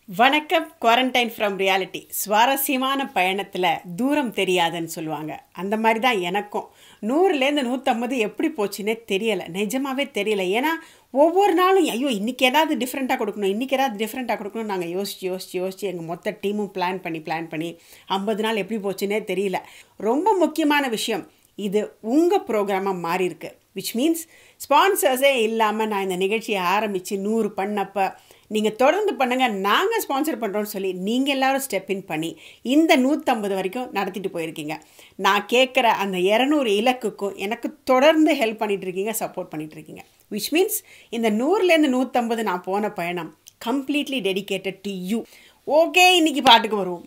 வணக்கம். Quarantine from reality. சுவாரஸ்யமான பயணத்தில் தூரம் தெரியாதுன்னு சொல்லுவாங்க. அந்த மாதிரி தான் எனக்கும் 100லேருந்து 150 எப்படி போச்சுன்னே தெரியலை, நிஜமாகவே தெரியலை. ஏன்னா ஒவ்வொரு நாளும் ஐயோ இன்றைக்கி ஏதாவது டிஃப்ரெண்ட்டாக கொடுக்கணும், இன்றைக்கி ஏதாவது டிஃப்ரெண்ட்டாக கொடுக்கணும் நாங்கள் யோசிச்சு எங்கள் மொத்த டீமும் பிளான் பண்ணி 50 நாள் எப்படி போச்சுன்னே தெரியல. ரொம்ப முக்கியமான விஷயம், இது உங்கள் ப்ரோக்ராமாக மாறி இருக்கு. விச் மீன்ஸ் ஸ்பான்சர்ஸே இல்லாமல் நான் இந்த நிகழ்ச்சியை ஆரம்பித்து 100 பண்ணப்போ நீங்கள் தொடர்ந்து பண்ணுங்கள், நாங்கள் ஸ்பான்சர் பண்ணுறோன்னு சொல்லி நீங்கள் எல்லோரும் ஸ்டெப் இன் பண்ணி இந்த 150 வரைக்கும் நடத்திட்டு போயிருக்கீங்க. நான் கேட்குற அந்த 200 இலக்குக்கும் எனக்கு தொடர்ந்து ஹெல்ப் பண்ணிகிட்ருக்கீங்க, சப்போர்ட் பண்ணிகிட்ருக்கீங்க. விச் மீன்ஸ் இந்த 100லேருந்து 150 நான் போன பயணம் completely dedicated to you. Okay, இன்றைக்கி பாட்டுக்கு வருவோம்.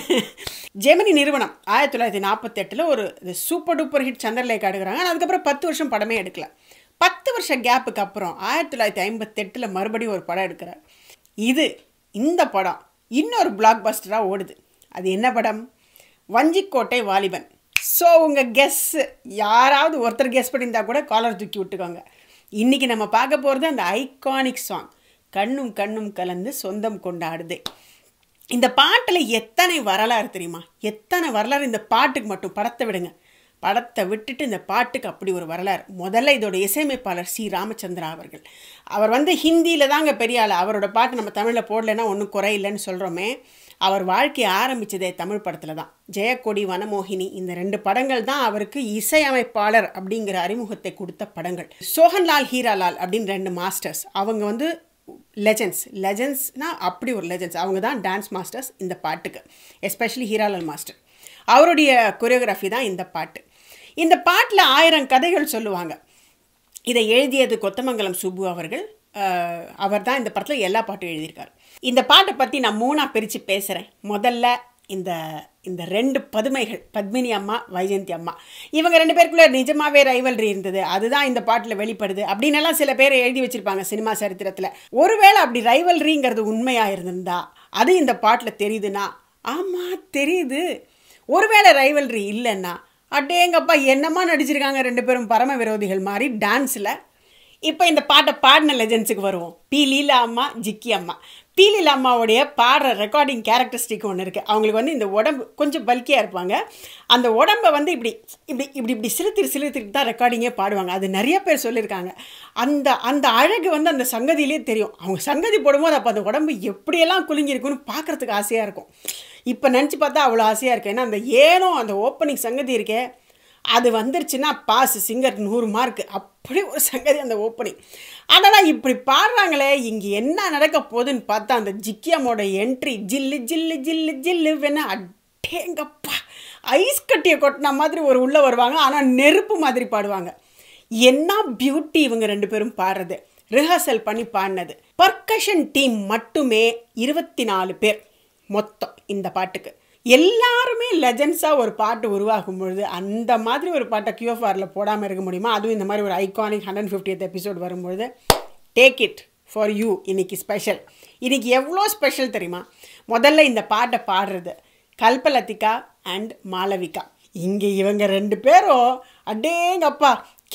ஜெமினி நிறுவனம் 1948 ஒரு சூப்பர் டூப்பர் ஹிட் சந்திரலேகா எடுக்கிறாங்க. அதுக்கப்புறம் 10 வருஷம் படமே எடுக்கல. 10 வருஷம் கேப்புக்கு அப்புறம் 1958 மறுபடியும் ஒரு படம் எடுக்கிறார். இந்த படம் இன்னொரு பிளாக் பஸ்டராக ஓடுது. அது என்ன படம்? வஞ்சிக்கோட்டை வாலிபன். ஸோ உங்கள் கெஸ்ஸு யாராவது ஒருத்தர் கெஸ் பண்ணியிருந்தா கூட காலர் தூக்கி விட்டுக்கோங்க. இன்றைக்கி நம்ம பார்க்க போகிறது அந்த ஐகானிக் சாங் கண்ணும் கண்ணும் கலந்து சொந்தம் கொண்டாடுதே. இந்த பாட்டில் எத்தனை வரலாறு தெரியுமா? எத்தனை வரலாறு இந்த பாட்டுக்கு மட்டும். படத்தை விடுங்க, படத்தை விட்டுட்டு இந்த பாட்டுக்கு அப்படி ஒரு வரலாறு. முதல்ல இதோட இசையமைப்பாளர் சி ராமச்சந்திரா அவர்கள். அவர் ஹிந்தியில் தாங்க பெரிய ஆள். அவரோட பாட்டு நம்ம தமிழில் போடலைன்னா ஒன்றும் குறையில்லைன்னு சொல்கிறோமே. அவர் வாழ்க்கையை ஆரம்பித்ததே தமிழ் படத்தில் தான். ஜெயக்கொடி, வனமோகினி, இந்த 2 படங்கள் தான் அவருக்கு இசையமைப்பாளர் அப்படிங்கிற அறிமுகத்தை கொடுத்த படங்கள். சோஹன்லால் ஹீராலால் அப்படின்னு 2 மாஸ்டர்ஸ். அவங்க லெஜெண்ட்ஸ்னால் அப்படி ஒரு லெஜெண்ட்ஸ். அவங்க தான் டான்ஸ் மாஸ்டர்ஸ் இந்த பாட்டுக்கு, எஸ்பெஷலி ஹீராலால் மாஸ்டர். அவருடைய கொரியோகிராஃபி தான் இந்த பாட்டு. இந்த பாட்டில் 1000 கதைகள் சொல்லுவாங்க. இதை எழுதியது கொத்தமங்கலம் சுப்பு அவர்கள். அவர் தான் இந்த படத்தில் எல்லா பாட்டும் எழுதியிருக்கார். இந்த பாட்டை பற்றி நான் 3ஆக பிரித்து பேசுகிறேன். முதல்ல இந்த 2 பதுமைகள், பத்மினி அம்மா, வைஜெயந்தி அம்மா, இவங்க 2 பேருக்குள்ளே நிஜமாகவே ரைவல்ரி இருந்தது. அதுதான் இந்த பாட்டில் வெளிப்படுது அப்படின்னெல்லாம் சில பேர் எழுதி வச்சுருப்பாங்க சினிமா சரித்திரத்தில். ஒருவேளை அப்படி ரைவல்ரிங்கிறது உண்மையாக இருந்திருந்தா அது இந்த பாட்டில் தெரியுதுன்னா, ஆமாம் தெரியுது. ஒருவேளை ரைவல்ரி இல்லைன்னா அடேங்கப்பா என்னம்மா நடிச்சிருக்காங்க 2 பேரும் பரம விரோதிகள் மாதிரி டான்ஸில். இப்போ இந்த பாட்டை பாடின லெஜெண்ட்ஸுக்கு வருவோம். பி லீலா அம்மா, ஜிக்கி அம்மா. பி லீலா அம்மாவுடைய பாடுற ரெக்கார்டிங் கேரக்டரிஸ்டிக் ஒன்று இருக்குது. அவங்களுக்கு இந்த உடம்பு கொஞ்சம் பல்கியாக இருப்பாங்க. அந்த உடம்பை இப்படி இப்படி இப்படி இப்படி சிலுத்திட்டு தான் ரெக்கார்டிங்கே பாடுவாங்க. அது நிறைய பேர் சொல்லியிருக்காங்க. அந்த அழகு அந்த சங்கதியிலே தெரியும். அவங்க சங்கதி போடும்போது அப்போ அந்த உடம்பு எப்படியெல்லாம் குலுங்கியிருக்குன்னு பார்க்குறதுக்கு ஆசையாக இருக்கும். இப்போ நினச்சி பார்த்தா அவ்வளோ ஆசையாக இருக்குது. ஏன்னா அந்த ஓப்பனிங் சங்கதி இருக்கே, அது வந்துருச்சுன்னா பாஸ், சிங்கர் 100 மார்க். அப்படி ஒரு சங்கதி அந்த ஓப்பனிங். ஆனால் இப்படி பாடுறாங்களே, இங்கே என்ன நடக்க போகுதுன்னு பார்த்தா அந்த ஜிக்கியமோட என்ட்ரி ஜில்லு ஜில்லு ஜில்லு ஜில்லு வேணா அட்டேங்கப்பா ஐஸ் கட்டியை கொட்டின மாதிரி ஒரு உள்ளே வருவாங்க. ஆனால் நெருப்பு மாதிரி பாடுவாங்க. என்ன பியூட்டி இவங்க 2 பேரும் பாடுறது. ரிஹர்சல் பண்ணி பாடினது. பர்கஷன் டீம் மட்டுமே 24 பேர் மொத்தம் இந்த பாட்டுக்கு. எல்லாருமே லெஜெண்ட்ஸாக ஒரு பாட்டு உருவாகும் பொழுது அந்த மாதிரி ஒரு பாட்டை QFRல போடாமல் இருக்க முடியுமா? அதுவும் இந்த மாதிரி ஒரு ஐகானிக் 150th எபிசோட் வரும்பொழுது டேக் இட் ஃபார் யூ. இன்றைக்கி ஸ்பெஷல். இன்றைக்கி எவ்வளோ ஸ்பெஷல் தெரியுமா? முதல்ல இந்த பாட்டை பாடுறது கல்பலதிகா அண்ட் மாளவிகா. இங்கே இவங்க 2 பேரும் அடேங்கப்பா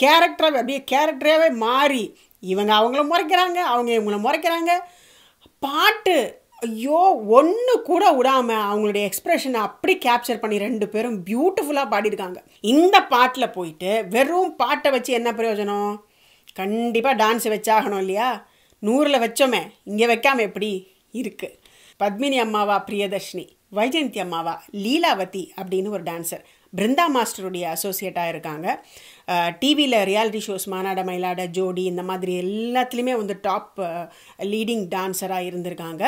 கேரக்டராகவே மாறி இவங்க அவங்கள முறைக்கிறாங்க, அவங்க இவங்கள முறைக்கிறாங்க. பாட்டு ஐயோ ஒன்று கூட விடாமல் அவங்களுடைய எக்ஸ்ப்ரெஷனை அப்படி கேப்சர் பண்ணி 2 பேரும் பியூட்டிஃபுல்லாக பாடியிருக்காங்க. இந்த பாட்டில் போயிட்டு வெறும் பாட்டை வச்சு என்ன பிரயோஜனம்? கண்டிப்பாக டான்ஸ் வச்சாகணும் இல்லையா? 100ல் வச்சோமே, இங்கே வைக்காமல் எப்படி இருக்குது? பத்மினி அம்மாவா பிரியதர்ஷினி, வைஜெயந்தி அம்மாவா லீலாவதி அப்படின்னு ஒரு டான்ஸர். பிருந்தா மாஸ்டருடைய அசோசியேட்டாக இருக்காங்க. டிவியில் ரியாலிட்டி ஷோஸ் மானாட மயிலாட, ஜோடி, இந்த மாதிரி எல்லாத்துலேயுமே டாப் லீடிங் டான்ஸராக இருந்திருக்காங்க.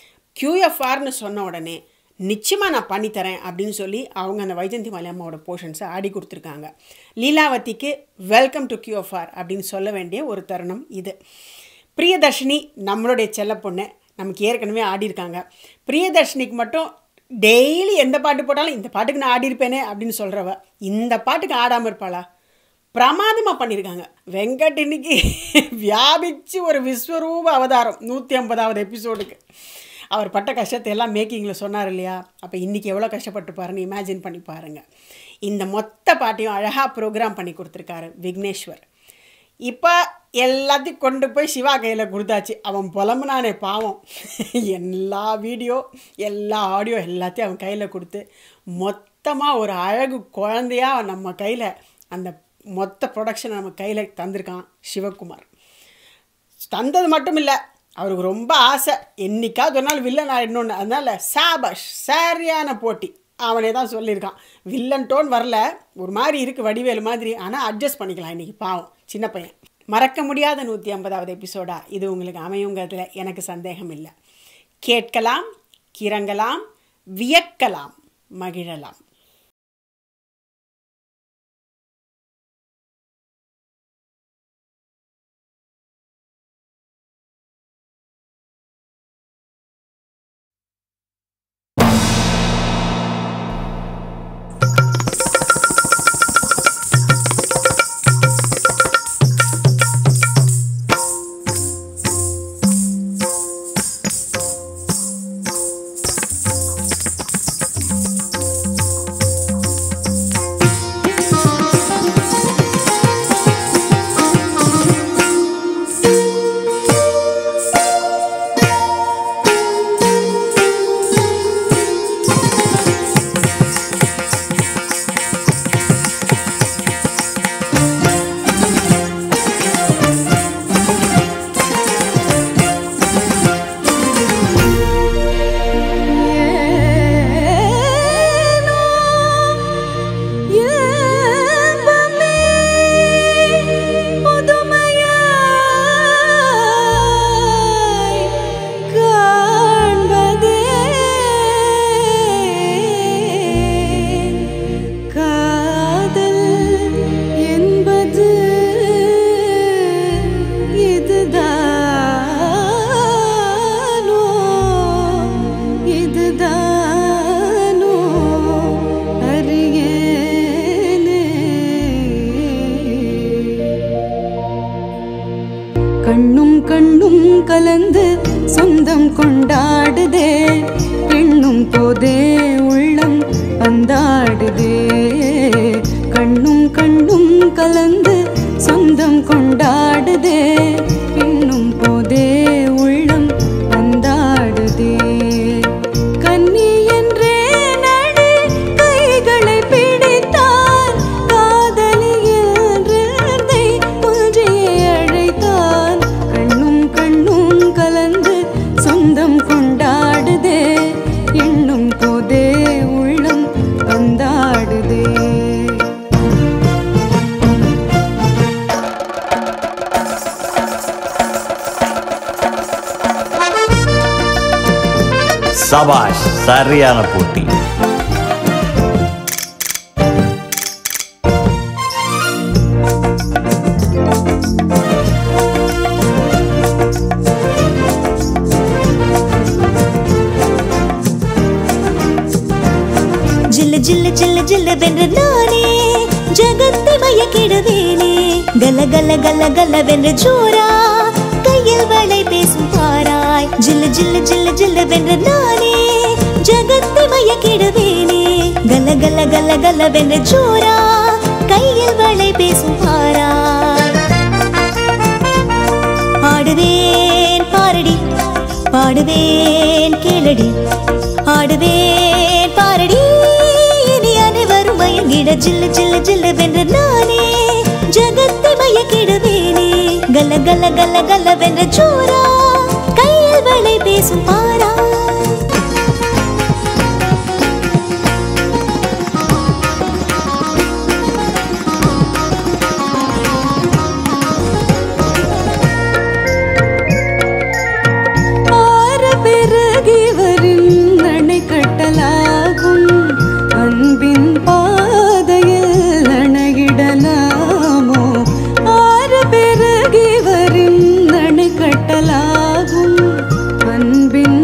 QFRன்னு சொன்ன உடனே நிச்சயமாக நான் பண்ணித்தரேன் அப்படின்னு சொல்லி அவங்க அந்த வைஜெயந்தி அம்மாவோட போர்ஷன்ஸை ஆடி கொடுத்துருக்காங்க. லீலாவதிக்கு வெல்கம் டு QFR அப்படின்னு சொல்ல வேண்டிய ஒரு தருணம் இது. பிரியதர்ஷினி நம்மளுடைய செல்ல பொண்ணு, நமக்கு ஏற்கனவே ஆடிருக்காங்க. பிரியதர்ஷினிக்கு மட்டும் டெய்லி எந்த பாட்டு போட்டாலும் இந்த பாட்டுக்கு நான் ஆடிருப்பேனே அப்படின்னு சொல்கிறவ இந்த பாட்டுக்கு ஆடாமல் இருப்பாளா? பிரமாதமாக பண்ணியிருக்காங்க. வெங்கட் இன்னைக்கு வியாபித்து ஒரு விஸ்வரூப அவதாரம் 150வது எபிசோடுக்கு. அவர் பட்ட கஷ்டத்தை எல்லாம் மேக்கிங்கில் சொன்னார் இல்லையா? அப்போ இன்றைக்கி எவ்வளோ கஷ்டப்பட்டு பாருன்னு இமேஜின் பண்ணி பாருங்கள். இந்த மொத்த பாட்டையும் அழகாக ப்ரோக்ராம் பண்ணி கொடுத்துருக்காரு விக்னேஸ்வர். இப்போ எல்லாத்தையும் கொண்டு போய் சிவா கையில் கொடுத்தாச்சு. அவன் புலம்புனானே பாவம். எல்லா வீடியோ எல்லா ஆடியோ எல்லாத்தையும் அவன் கையில் கொடுத்து மொத்தமாக ஒரு அழகு குழந்தையாக நம்ம கையில் அந்த மொத்த ப்ரொடக்ஷனை நம்ம கையில் தந்திருக்கான் சிவகுமார். தந்தது மட்டும் இல்லை, அவருக்கு ரொம்ப ஆசை என்றைக்காவது ஒரு நாள் வில்லன் ஆகிடணுன்னு. அதனால் சாபாஷ், சரியான போட்டி. அவனே தான் சொல்லியிருக்கான். வில்லன் டோன் வரல, ஒரு மாதிரி இருக்குது வடிவேலு மாதிரி, ஆனால் அட்ஜஸ்ட் பண்ணிக்கலாம் இன்றைக்கி. பாவம் சின்ன பையன். மறக்க முடியாத 150வது எபிசோடா இது உங்களுக்கு அமையுங்கிறதுல எனக்கு சந்தேகம் இல்லை. கேட்கலாம், கிறங்கலாம், வியக்கலாம், மகிழலாம். கண்ணும் கண்ணும் கலந்து சொந்தம் கொண்டாடுதே, எண்ணும் போதே உள்ளம் வந்தாடுதே. கண்ணும் கண்ணும் கலந்து சொந்தம் கொண்டாடுதே, எண்ணும் போதே உள்ளம் வந்தாடுதே. கன்னி என்றே நடு கைகளை பிடித்தான், காதலி என்றே புஞ்சியை அழைத்தான். கண்ணும் கண்ணும் கலந்து சொந்தம் கொண்டாடுதே, எண்ணும் போதே உள்ளம் வந்தாடுதே. சபாஷ், சரியான போட்டி. ஜில்லு ஜில்லு ஜில்லு ஜில்லு வென்று நானே ஜகத்தை மயக்கிடுவேனே. கல கல கல கல வென்று ஜோரா கையில் வளை பேசும் பாராய். ஜில்லு ஜில்லு ஜில்லு ஜில்லு வென்று நானே ஜகத்தை மயக்கிடுவேனே. கல கல கல கல வென்று ஜோரா கையில் வளை பேசும் பாராய். ஆடுவேன் பாரடி பாடுவேன் கேளடி, ஆடுவேன் பாரடி இனி அனைவரும் மயங்கிட. ஜில்லு ஜில்லு ஜில்லு வென்று நானே ஜகத்தை மயக்கிடுவேனே. கல கல கல கல வென்று ஜோரா கையில் வளை பேசும் பாரா. கட்டலாகும் அன்பின் பாதையில் அணையிடலாமோ. ஆறு பிறகி வரும் அணை கட்டலாகும் அன்பின்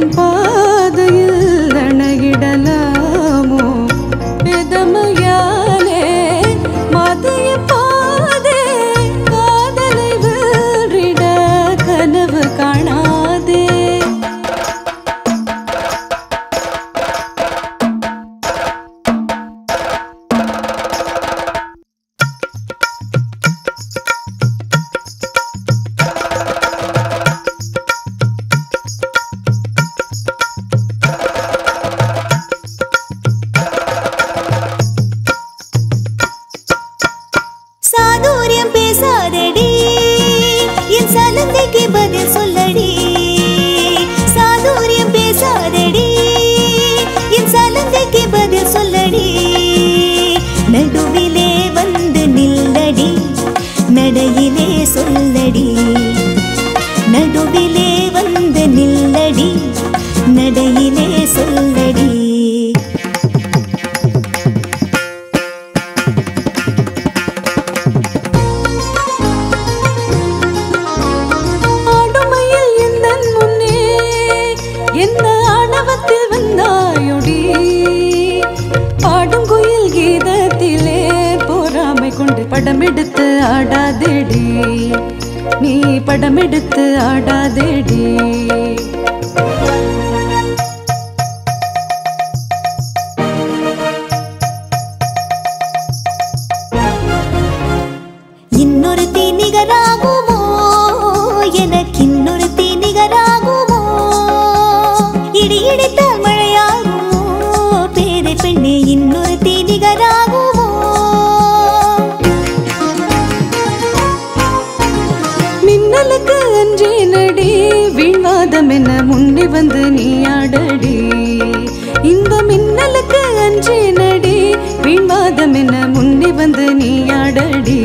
பேசாதடி என் சலங்கைக்கு பதில் சொல்லடி நடுவிலே வந்து நில்லடி நடையிலே சொல்லடி நடுவிலே வந்து நில்லடி நடையிலே சொல்லடி ஆடுமையில் எந்தன் முன்னே என்ன ஆணவத்தில் வந்தாயொடி பாடும் குயில் கீதத்திலே போராமை கொண்டு படமெடுத்து ஆடாதேடி நீ படமெடுத்து ஆடாதேடி இன்னொரு தீனிகராகுமோ எனக்கு இன்னொரு தீனிகராகுமோ இடி இடித்தால் மழையாகுமோ பேதை பெண்ணே இன்னொரு தீனிகராகுமோ மின்னலுக்கு அன்றே நடி வீழ்வாதம் என முன்னே வந்து நீ ஆடடி இந்த மின்னலுக்கு அன்றே நடி வீழ்வாதம் என முன்னே வந்து நீ ஆடடி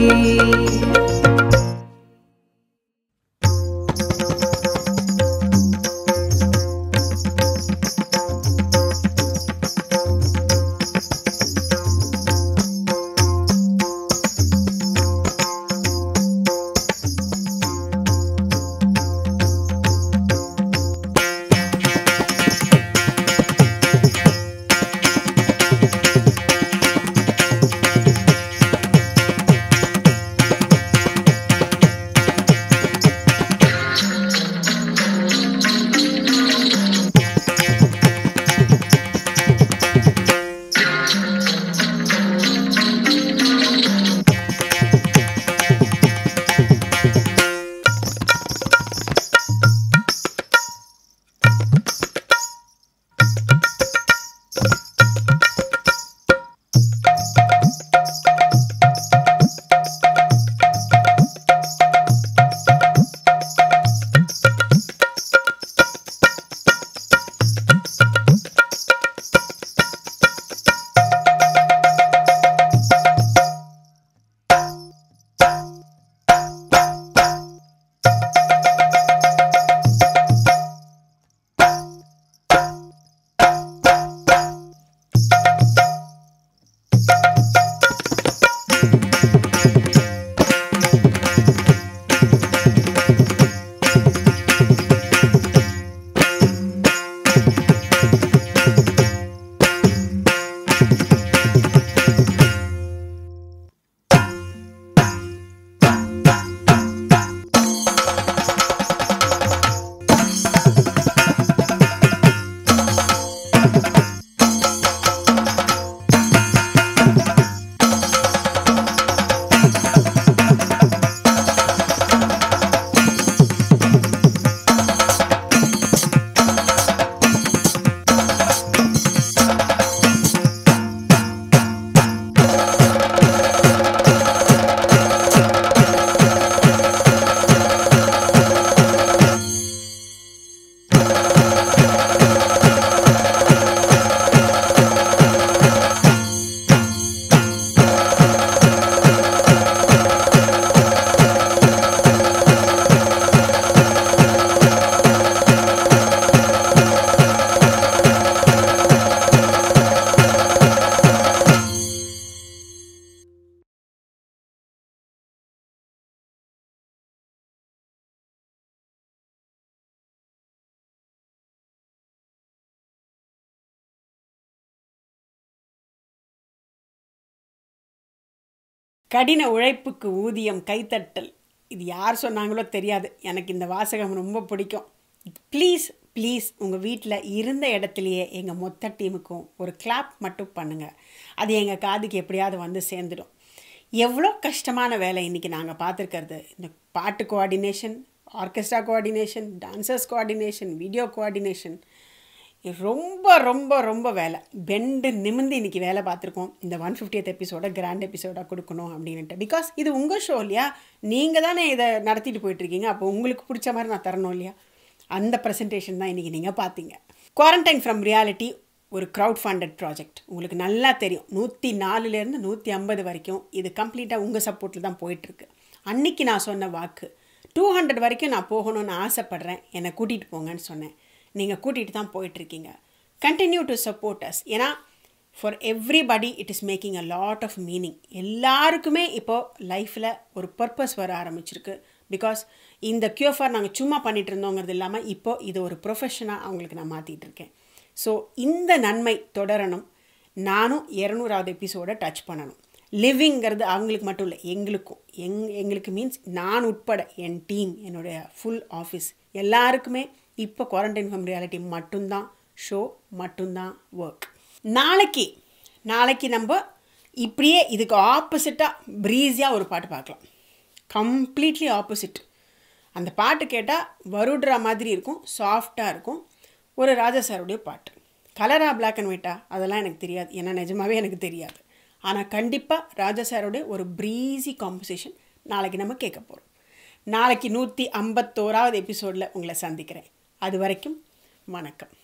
கடின உழைப்புக்கு ஊதியம் கைத்தட்டல். இது யார் சொன்னாங்களோ தெரியாது, எனக்கு இந்த வாசகம் ரொம்ப பிடிக்கும். ப்ளீஸ் ப்ளீஸ் உங்கள் வீட்டில் இருந்த இடத்துலையே எங்கள் மொத்த டீமுக்கும் ஒரு கிளாப் மட்டும் பண்ணுங்கள். அது எங்கள் காதுக்கு எப்படியாவது வந்து சேர்ந்துடும். எவ்வளோ கஷ்டமான வேலை இன்றைக்கி நாங்கள் பார்த்துருக்கிறது. இந்த பாட்டு coordination, orchestra coordination, dancers coordination, video coordination, ரொம்ப ரொம்ப ரொம்ப வேலை. பெண்டு நிமிந்து இன்றைக்கி வேலை பார்த்துருக்கோம். இந்த 150th எபிசோட கிராண்ட் எபிசோடாக கொடுக்கணும் அப்படின்ட்டு. பிகாஸ் இது உங்கள் ஷோ இல்லையா, நீங்கள் தானே இதை நடத்திட்டு போயிட்டுருக்கீங்க. அப்போ உங்களுக்கு பிடிச்ச மாதிரி நான் தரணும் இல்லையா. அந்த ப்ரெசன்டேஷன் தான் இன்றைக்கி நீங்கள் பார்த்தீங்க. குவாரண்டைன் ஃப்ரம் ரியாலிட்டி ஒரு க்ரௌட் ஃபண்டட் ப்ராஜெக்ட். உங்களுக்கு நல்லா தெரியும், 104லேருந்து 150 வரைக்கும் இது கம்ப்ளீட்டாக உங்கள் சப்போர்ட்டில் தான் போயிட்டுருக்கு. அன்றைக்கி நான் சொன்ன வாக்கு 200 வரைக்கும் நான் போகணும்னு ஆசைப்பட்றேன், என்னை கூட்டிகிட்டு போங்கன்னு சொன்னேன். நீங்கள் கூட்டிகிட்டு தான் போயிட்டுருக்கீங்க. Continue to support us. ஏன்னா for everybody it is making a lot of meaning. எல்லாருக்குமே இப்போது லைஃப்பில் ஒரு பர்பஸ் வர ஆரம்பிச்சிருக்கு. பிகாஸ் இந்த கியூஎஃப்ஆர் நாங்கள் சும்மா பண்ணிகிட்டு இருந்தோங்கிறது இல்லாமல் இப்போது இது ஒரு ப்ரொஃபஷனாக அவங்களுக்கு நான் மாற்றிட்டு இருக்கேன். ஸோ இந்த நன்மை தொடரணும். நானும் 200வது எபிசோடை டச் பண்ணணும். லிவிங்கிறது அவங்களுக்கு மட்டும் இல்லை, எங்களுக்கும். எங்களுக்கு மீன்ஸ் நான் உட்பட என் டீம், என்னுடைய ஃபுல் ஆஃபீஸ் எல்லாருக்குமே இப்போ குவாரண்டைன் ஃப்ரம் ரியாலிட்டி மட்டும்தான் ஷோ, மட்டும்தான் ஒர்க். நாளைக்கு நம்ம இப்படியே இதுக்கு ஆப்போசிட்டாக ப்ரீஸியாக ஒரு பாட்டு பார்க்கலாம். Completely opposite. அந்த பாட்டு கேட்டால் வருடுற மாதிரி இருக்கும், சாஃப்டாக இருக்கும். ஒரு ராஜா சாருடைய பாட்டு. கலராக பிளாக் அண்ட் ஒயிட்டா அதெல்லாம் எனக்கு தெரியாது, ஏன்னா நிஜமாகவே எனக்கு தெரியாது. ஆனால் கண்டிப்பாக ராஜா சாருடைய ஒரு ப்ரீஸி காம்போசிஷன் நாளைக்கு நம்ம கேட்க போகிறோம். நாளைக்கு 151வது எபிசோடில் உங்களை சந்திக்கிறேன். அது வரைக்கும் வணக்கம்.